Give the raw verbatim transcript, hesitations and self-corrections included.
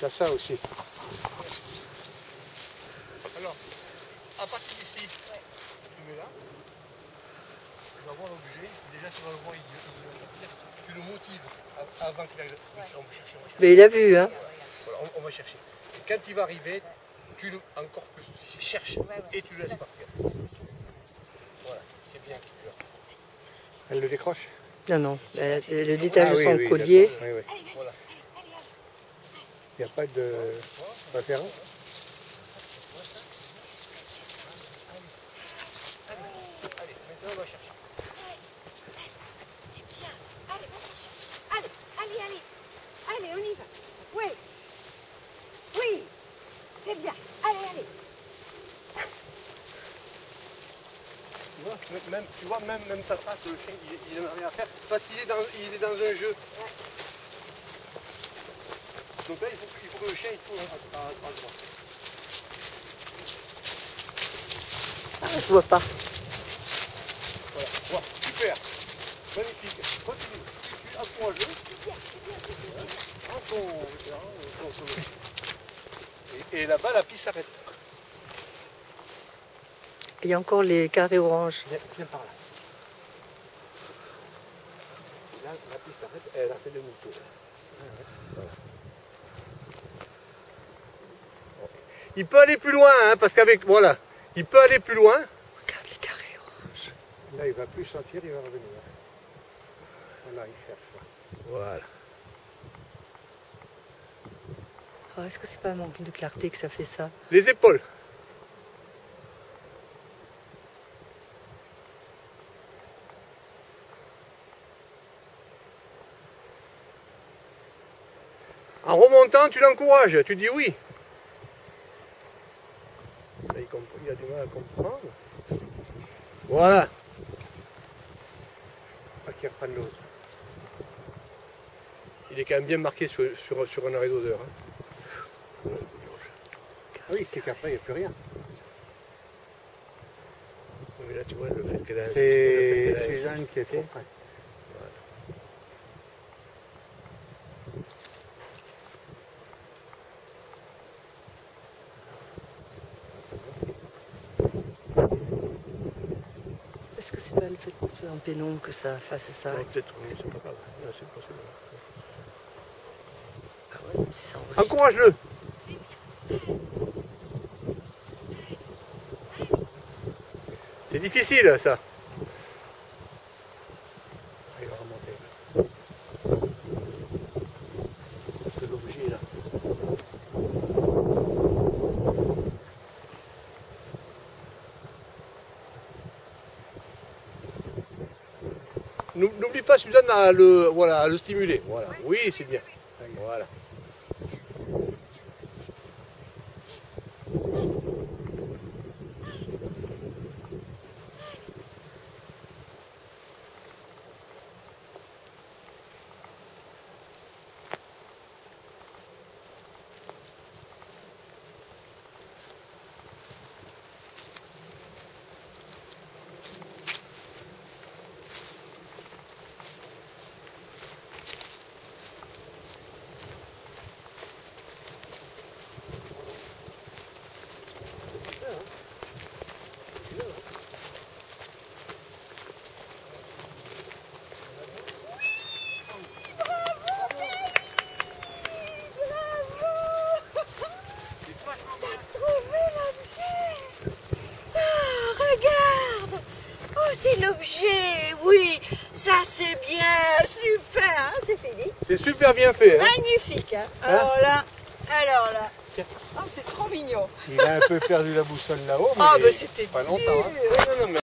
Tu as ça aussi. Alors, à partir d'ici, ouais. Tu mets là. Tu vas voir l'objet. Déjà, tu vas le voir, il, il va sortir. Tu le motives avant qu'il arrive. Ouais. On va chercher, on va chercher. Mais il a vu, hein. Voilà, on, on va chercher. Et quand il va arriver, tu le encore plus. Tu cherches ouais, ouais. Et tu le laisses partir. Voilà, c'est bien qu'il pleure. Elle le décroche? Non, non. Elle, elle le détache ah, de oui, son oui, collier. Oui, oui. Voilà. Il n'y a pas de référence? Allez, maintenant on va chercher. C'est bien ça. Allez, va chercher. Allez, allez, allez. Allez, on y va. Oui. Oui. C'est bien. Allez, allez. Tu vois, même, tu vois, même, même sa trace, le chien, il n'a rien à faire parce qu'il est dans, il est dans un jeu. Ouais. Donc là, il faut, il faut que le chien il faut à, à, à droite. Ah, je vois pas. Voilà, voilà, super, magnifique. Continue, tu, tu encourages-le. C'est bien, c'est bien, c'est bien. Prends ton vétéran, ton solo. Et, et là-bas, la piste s'arrête. Il y a encore les carrés orange. Viens, viens par là. Là, la piste s'arrête, elle a fait demi-tour. Voilà. Il peut aller plus loin, hein, parce qu'avec, voilà, il peut aller plus loin. Regarde les carrés orange. Là, il va plus sentir, il va revenir. Voilà, il cherche. Là. Voilà. Oh, est-ce que c'est pas un manque de clarté que ça fait ça? Les épaules. En remontant, tu l'encourages, tu dis oui. Là, il, il a du mal à comprendre. Voilà. Pas qu'il reprenne l'autre. Il est quand même bien marqué sur, sur, sur un arrêt d'odeur. Hein. Ah oui, c'est qu'après, il n'y a plus rien. Mais là, tu vois, le fait qu'elle a C'est Suzanne qui est trop près. Est-ce que c'est pas le fait qu'on soit en pénombre que ça fasse ça? Ouais, peut-être, oui, c'est pas grave. Là, c'est possible. Ah ouais, c'est ça. Encourage-le. C'est difficile, ça. Il va remonter. C'est l'objet, là. N'oublie pas, Suzanne, à le, voilà, à le stimuler. Voilà. Oui, c'est bien. Voilà. C'est l'objet, oui, ça c'est bien, super, hein, c'est fini. C'est super bien fait. Hein. Magnifique, hein. Alors là, alors là, oh, c'est trop mignon. Il a un peu perdu la boussole là-haut, mais oh, bah, c'était pas longtemps. Hein. dur. Non, non, mais